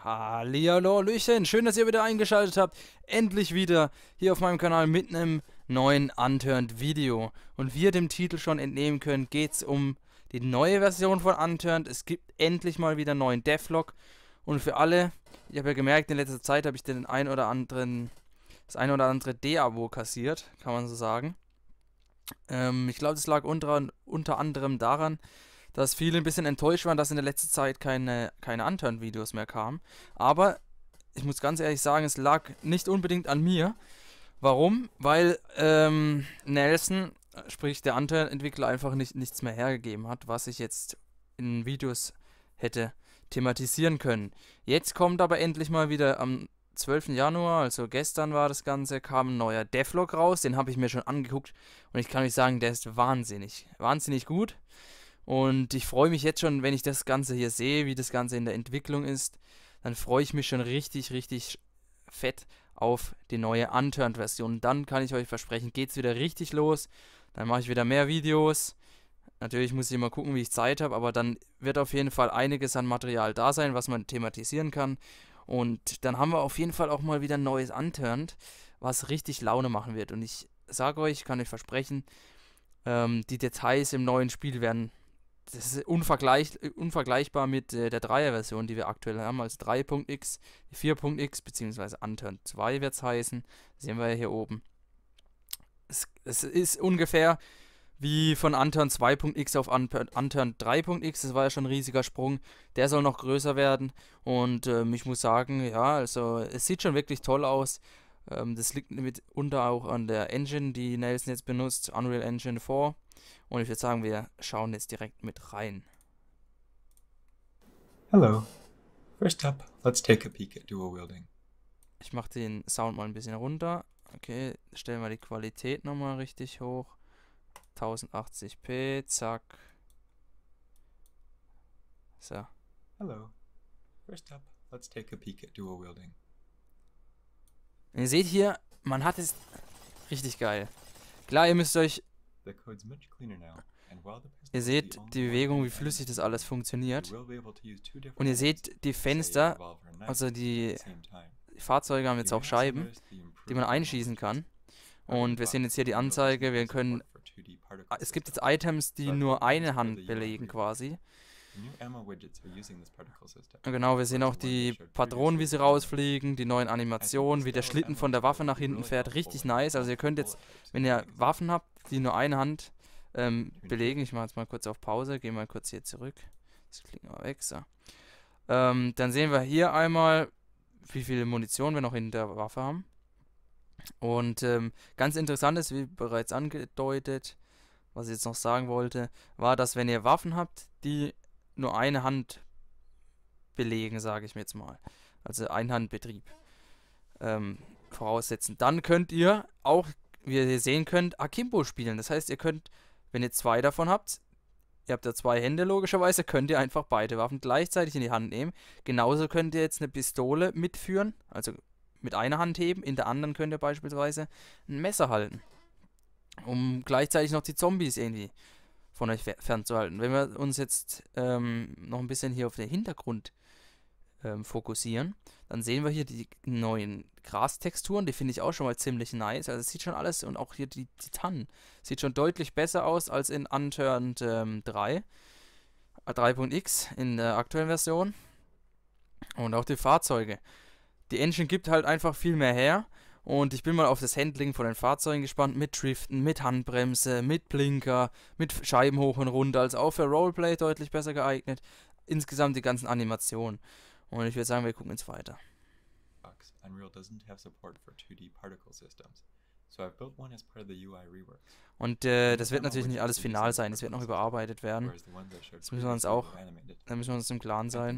Hallihallo, Hallöchen, schön, dass ihr wieder eingeschaltet habt. Endlich wieder hier auf meinem Kanal mit einem neuen Unturned Video. Und wie ihr dem Titel schon entnehmen könnt, geht es um die neue Version von Unturned. Es gibt endlich mal wieder einen neuen Devlog. Und für alle, ich habe ja gemerkt, in letzter Zeit habe ich das ein oder andere D-Abo kassiert, kann man so sagen. Ich glaube, das lag unter anderem daran, dass viele ein bisschen enttäuscht waren, dass in der letzten Zeit keine Unturned-Videos mehr kamen. Aber ich muss ganz ehrlich sagen, es lag nicht unbedingt an mir. Warum? Weil Nelson, sprich der Unturned-Entwickler, einfach nichts mehr hergegeben hat, was ich jetzt in Videos hätte thematisieren können. Jetzt kommt aber endlich mal wieder am 12. Januar, also gestern war das Ganze, kam ein neuer Devlog raus. Den habe ich mir schon angeguckt und ich kann euch sagen, der ist wahnsinnig gut. Und ich freue mich jetzt schon, wenn ich das Ganze hier sehe, wie das Ganze in der Entwicklung ist, dann freue ich mich schon richtig fett auf die neue Unturned-Version. Dann kann ich euch versprechen, geht es wieder richtig los. Dann mache ich wieder mehr Videos. Natürlich muss ich immer gucken, wie ich Zeit habe, aber dann wird auf jeden Fall einiges an Material da sein, was man thematisieren kann. Und dann haben wir auf jeden Fall auch mal wieder ein neues Unturned, was richtig Laune machen wird. Und ich sage euch, kann euch versprechen, die Details im neuen Spiel werden, das ist unvergleichbar mit der 3er-Version, die wir aktuell haben, als 3.x, 4.x, beziehungsweise Unturned 2 wird es heißen. Sehen wir ja hier oben. Es ist ungefähr wie von Unturned 2.x auf Unturned 3.x, das war ja schon ein riesiger Sprung. Der soll noch größer werden und ich muss sagen, ja, also es sieht schon wirklich toll aus. Das liegt mitunter auch an der Engine, die Nelson jetzt benutzt, Unreal Engine 4. Und ich würde sagen, wir schauen jetzt direkt mit rein. Hello. First up, let's take a peek at dual wielding. Ich mache den Sound mal ein bisschen runter. Okay, stellen wir die Qualität nochmal richtig hoch. 1080p, zack. So. Hello. First up, let's take a peek at dual wielding. Ihr seht hier, man hat es richtig geil. Klar, ihr müsst euch... Ihr seht die Bewegung, wie flüssig das alles funktioniert. Und ihr seht die Fenster, also die Fahrzeuge haben jetzt auch Scheiben, die man einschießen kann. Und wir sehen jetzt hier die Anzeige, wir können... Es gibt jetzt Items, die nur eine Hand belegen quasi. Genau, wir sehen auch die Patronen, wie sie rausfliegen, die neuen Animationen, wie der Schlitten von der Waffe nach hinten fährt. Richtig nice. Also ihr könnt jetzt, wenn ihr Waffen habt, die nur eine Hand belegen. Ich mache jetzt mal kurz auf Pause, gehe mal kurz hier zurück. Das klingt mal weg, so. Dann sehen wir hier einmal, wie viel Munition wir noch in der Waffe haben. Und ganz interessant ist, wie bereits angedeutet, was ich jetzt noch sagen wollte, war, dass wenn ihr Waffen habt, die nur eine Hand belegen, sage ich mir jetzt mal. Also Einhandbetrieb voraussetzen. Dann könnt ihr auch, wie ihr hier sehen könnt, Akimbo spielen. Das heißt, ihr könnt, wenn ihr zwei davon habt, ihr habt ja zwei Hände logischerweise, könnt ihr einfach beide Waffen gleichzeitig in die Hand nehmen. Genauso könnt ihr jetzt eine Pistole mitführen, also mit einer Hand heben, in der anderen könnt ihr beispielsweise ein Messer halten, um gleichzeitig noch die Zombies irgendwie von euch fernzuhalten. Wenn wir uns jetzt noch ein bisschen hier auf den Hintergrund fokussieren, dann sehen wir hier die neuen Grastexturen, die finde ich auch schon mal ziemlich nice. Also es sieht schon alles, und auch hier die Tannen, sieht schon deutlich besser aus als in Unturned 3.x in der aktuellen Version. Und auch die Fahrzeuge. Die Engine gibt halt einfach viel mehr her. Und ich bin mal auf das Handling von den Fahrzeugen gespannt, mit Driften, mit Handbremse, mit Blinker, mit Scheiben hoch und runter, also auch für Roleplay deutlich besser geeignet. Insgesamt die ganzen Animationen. Und ich würde sagen, wir gucken jetzt weiter. Und das wird natürlich nicht alles final sein, es wird noch überarbeitet werden. Das müssen wir uns auch, da müssen wir uns im Klaren sein.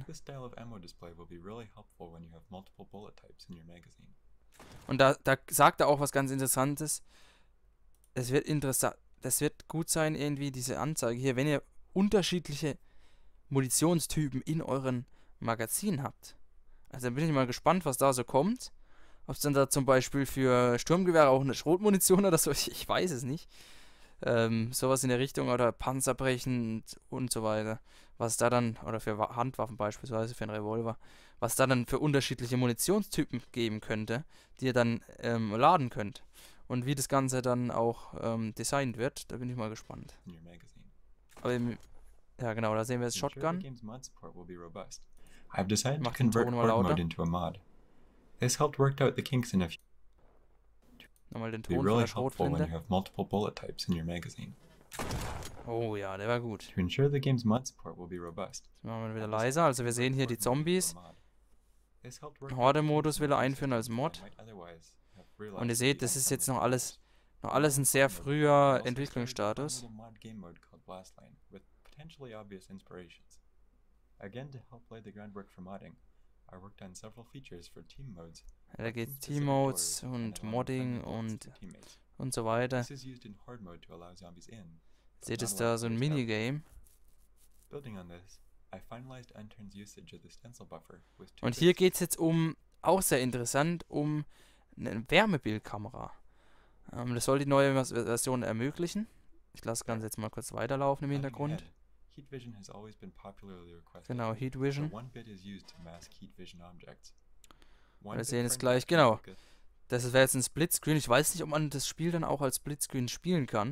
Und da sagt er auch was ganz Interessantes. Das wird gut sein, irgendwie diese Anzeige hier, wenn ihr unterschiedliche Munitionstypen in euren Magazinen habt. Also da bin ich mal gespannt, was da so kommt. Ob es dann da zum Beispiel für Sturmgewehre auch eine Schrotmunition oder so, ich weiß es nicht. Sowas in der Richtung oder Panzerbrechen und so weiter. Was da dann, oder für Handwaffen beispielsweise, für einen Revolver, was da dann für unterschiedliche Munitionstypen geben könnte, die ihr dann laden könnt. Und wie das Ganze dann auch designt wird, da bin ich mal gespannt. in your magazine. Aber ja genau, da sehen wir jetzt To ensure the Shotgun. game's mod support will be robust, I've decided to Mach den Ton convert mal Horde lauter. mode into a mod. This helped work out the kinks in a few. Nochmal den Be Ton von really der helpful when you Schrotflinte. have multiple bullet types in your magazine. Oh ja, der war gut. To ensure the game's mod support will be robust, Jetzt machen wir wieder I've leiser. decided Also to wir sehen hier die convert Horde mode into Zombies. a mod. This helped work out the Horde-Modus kinks will er in a few einführen als systems Mod. that might otherwise have Und ihr relapsed seht, to das the ist jetzt unfriendly noch alles ein sehr früher I also Entwicklungsstatus. started a fun little mod game mode called Blastline with potentially obvious inspirations. Again, to help lay the groundwork for modding, I worked on several features for team modes, Ja, da geht team-specific Team-Modes doors, und and allowing Modding friendly bullets und to teammates. so weiter. This is used in Horde mode to allow zombies in, but Seht not es allow da so ein players out. Minigame. Building on this, I finalized Unturn's usage of the stencil buffer with 2 Und hier bits. geht es jetzt auch sehr interessant, um eine Wärmebildkamera. Das soll die neue Version ermöglichen. Ich lasse das Ganze jetzt mal kurz weiterlaufen im Planning Hintergrund. ahead, heat vision has always been popularly requested. Genau, Heat So Vision. 1 bit is used to mask heat vision objects. Wir sehen jetzt gleich, genau. Das wäre jetzt ein Splitscreen. Ich weiß nicht, ob man das Spiel dann auch als Splitscreen spielen kann.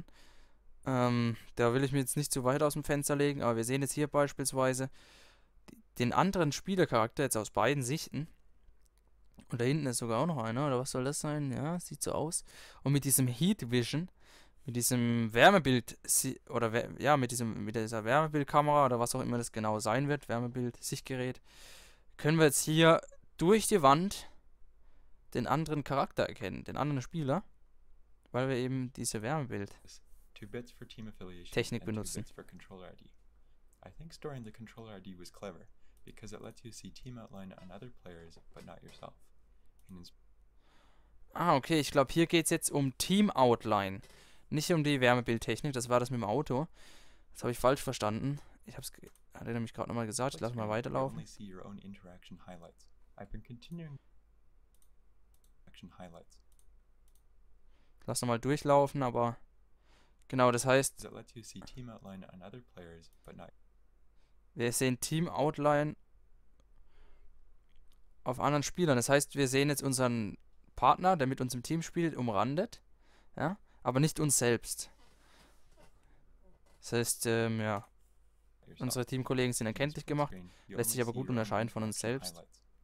Da will ich mir jetzt nicht zu weit aus dem Fenster legen, aber wir sehen jetzt hier beispielsweise den anderen Spielercharakter jetzt aus beiden Sichten. Und da hinten ist sogar auch noch einer, oder was soll das sein? Ja, sieht so aus. Und mit diesem Heat Vision, mit diesem Wärmebild, mit dieser Wärmebildkamera oder was auch immer das genau sein wird, Wärmebild-Sichtgerät, können wir jetzt hier durch die Wand den anderen Charakter erkennen, den anderen Spieler, weil wir eben diese Wärmebild 2 bits for team affiliation Technik and 2 benutzen. bits for controller ID. I think storing the controller ID was clever because it lets you see team outline on other players but not yourself. Okay, ich glaube, hier geht es jetzt um Team Outline, nicht um die Wärmebildtechnik, das war das mit dem Auto. Das habe ich falsch verstanden. Hat er nämlich gerade nochmal gesagt, ich lasse mal weiterlaufen. Lass nochmal durchlaufen, aber genau, das heißt, wir sehen Team Outline auf anderen Spielern. Das heißt, wir sehen jetzt unseren Partner, der mit uns im Team spielt, umrandet, ja, aber nicht uns selbst. Das heißt, ja, unsere Teamkollegen sind erkenntlich gemacht, lässt sich aber gut unterscheiden von uns selbst.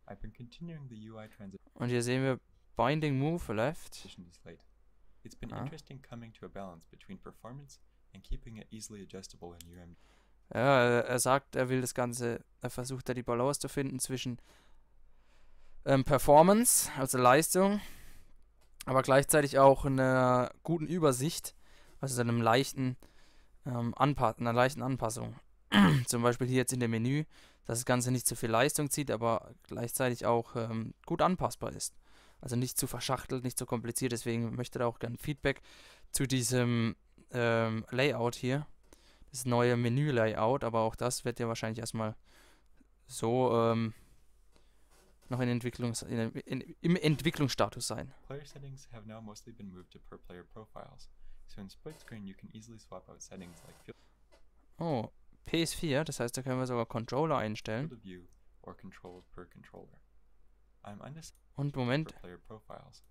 Und hier sehen wir Binding Move Left. It's been interesting coming to a balance between performance and keeping it easily adjustable in UMD. Ja, er sagt, er will das Ganze, er versucht da die Balance zu finden zwischen Performance, also Leistung, aber gleichzeitig auch einer guten Übersicht, also einer leichten Anpassung. Zum Beispiel hier jetzt in dem Menü, dass das Ganze nicht zu viel Leistung zieht, aber gleichzeitig auch gut anpassbar ist. Also nicht zu verschachtelt, nicht zu kompliziert, deswegen möchte er auch gerne Feedback zu diesem Layout hier. Das neue Menü-Layout, aber auch das wird ja wahrscheinlich erstmal so noch im Entwicklungsstatus sein. Player settings have now mostly been moved to per player profiles. So in split screen you can easily swap out settings like field Oh, PS4, das heißt, da können wir sogar Controller einstellen. of view or controls per controller. I'm undecided Und Moment, per player profiles.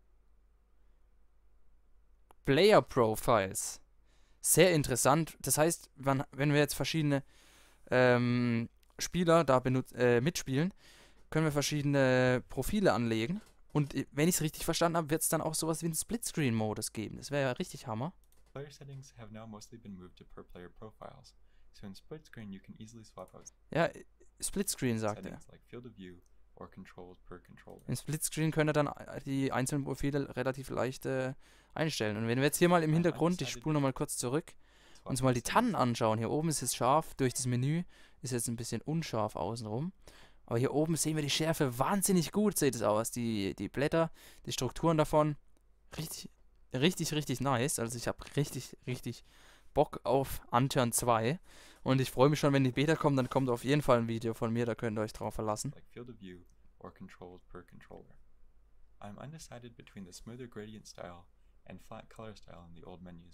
Player Profiles. Sehr interessant. Das heißt, wenn wir jetzt verschiedene Spieler da mitspielen, können wir verschiedene Profile anlegen. Und wenn ich es richtig verstanden habe, wird es dann auch sowas wie einen Splitscreen-Modus geben. Das wäre ja richtig Hammer. Player settings have now mostly been moved to per player profiles. So in split screen you can easily swap out Ja, Splitscreen sagt er. settings like field of view or controls per controller. Im Splitscreen können wir dann die einzelnen Profile relativ leicht einstellen. Und wenn wir jetzt hier mal im Hintergrund, ich spule nochmal kurz zurück, uns mal die Tannen anschauen. Hier oben ist es scharf, durch das Menü ist jetzt ein bisschen unscharf außenrum. Aber hier oben sehen wir die Schärfe wahnsinnig gut, sieht es aus. Die Blätter, die Strukturen davon, richtig nice. Also ich habe richtig Bock auf Unturned 2. Und ich freue mich schon, wenn die Beta kommt, dann kommt auf jeden Fall ein Video von mir, da könnt ihr euch drauf verlassen. Like field of view or controls per controller. I'm undecided between the smoother gradient style and flat color style in the old menus,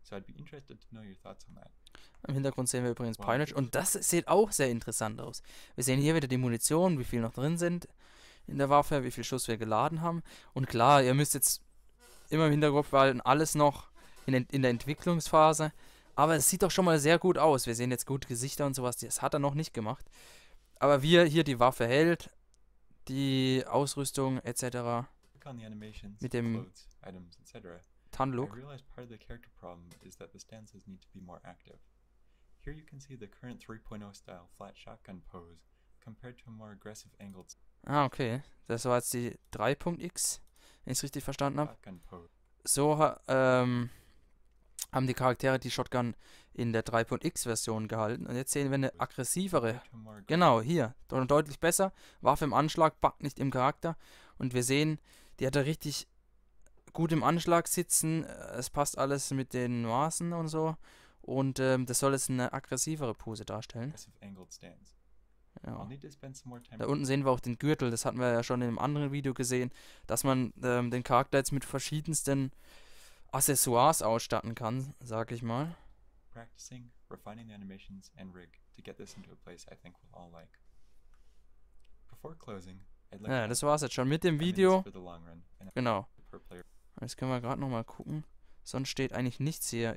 So I'd be interested to know your thoughts on that. Im Hintergrund sehen wir übrigens Wow. Pioneer und das sieht auch sehr interessant aus. Wir sehen hier wieder die Munition, wie viel noch drin sind in der Waffe, wie viel Schuss wir geladen haben. Und klar, ihr müsst jetzt immer im Hinterkopf behalten, alles noch in der Entwicklungsphase. Aber es sieht doch schon mal sehr gut aus. Wir sehen jetzt gute Gesichter und sowas, das hat er noch nicht gemacht. Aber wie er hier die Waffe hält, die Ausrüstung etc. Click on the animations, Mit dem clothes, items, etc. I Tan-Look. realized part of the character problem is that the stances need to be more active. Here you can see the current 3.0 style flat shotgun pose compared to a more aggressive angled Ah, okay. Das war jetzt die 3.x, wenn ich es richtig verstanden habe. shotgun pose. So haben die Charaktere die Shotgun in der 3.x Version gehalten. Und jetzt sehen wir eine aggressivere. Compared to a more aggressive Genau, hier. Deutlich besser. Waffe im Anschlag, packt nicht im Charakter. Und wir sehen, die hat da richtig gut im Anschlag sitzen. Es passt alles mit den Maßen und so. Und das soll jetzt eine aggressivere Pose darstellen. angled stance. Ja. I'll need to spend some more time. Da unten sehen wir auch den Gürtel. Das hatten wir ja schon in einem anderen Video gesehen, dass man den Charakter jetzt mit verschiedensten Accessoires ausstatten kann, sag ich mal. Practicing, refining the animations, and rig to get this into a place I think we'll all like. Before closing, I'd like Ja, to das war's jetzt schon mit dem I'm in this Video. for the long run, and Genau. per player. Jetzt können wir gerade nochmal gucken. Sonst steht eigentlich nichts hier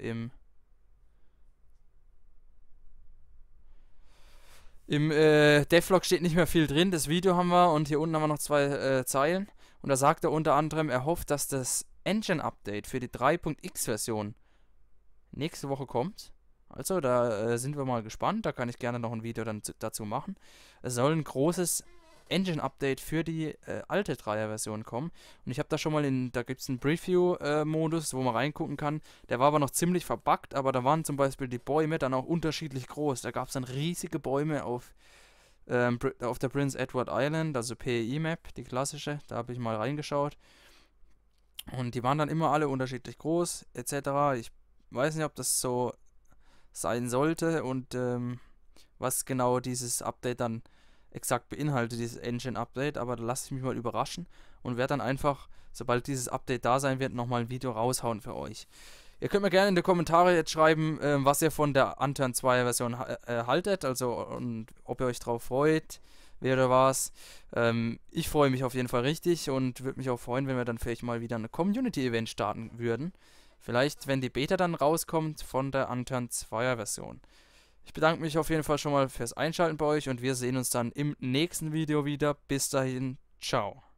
im Devlog steht nicht mehr viel drin. Das Video haben wir und hier unten haben wir noch 2 Zeilen. Und da sagt er unter anderem, er hofft, dass das Engine-Update für die 3.x-Version nächste Woche kommt. Also da sind wir mal gespannt. Da kann ich gerne noch ein Video dann dazu machen. Es soll ein großes Engine-Update für die alte 3er-Version kommen. Und ich habe da schon mal da gibt es einen Preview-Modus, wo man reingucken kann. Der war aber noch ziemlich verbuggt, aber da waren zum Beispiel die Bäume dann auch unterschiedlich groß. Da gab es dann riesige Bäume auf der Prince Edward Island, also PEI-Map, die klassische. Da habe ich mal reingeschaut. Und die waren dann immer alle unterschiedlich groß, etc. Ich weiß nicht, ob das so sein sollte und was genau dieses Update dann exakt beinhaltet, dieses Engine-Update, aber da lasse ich mich mal überraschen und werde dann einfach, sobald dieses Update da sein wird, nochmal ein Video raushauen für euch. Ihr könnt mir gerne in die Kommentare jetzt schreiben, was ihr von der Unturned 2 Version haltet, also und ob ihr euch drauf freut, wer oder was. Ich freue mich auf jeden Fall richtig und würde mich auch freuen, wenn wir dann vielleicht mal wieder ein Community-Event starten würden. Vielleicht, wenn die Beta dann rauskommt von der Unturned 2er Version. Ich bedanke mich auf jeden Fall schon mal fürs Einschalten bei euch und wir sehen uns dann im nächsten Video wieder. Bis dahin, ciao.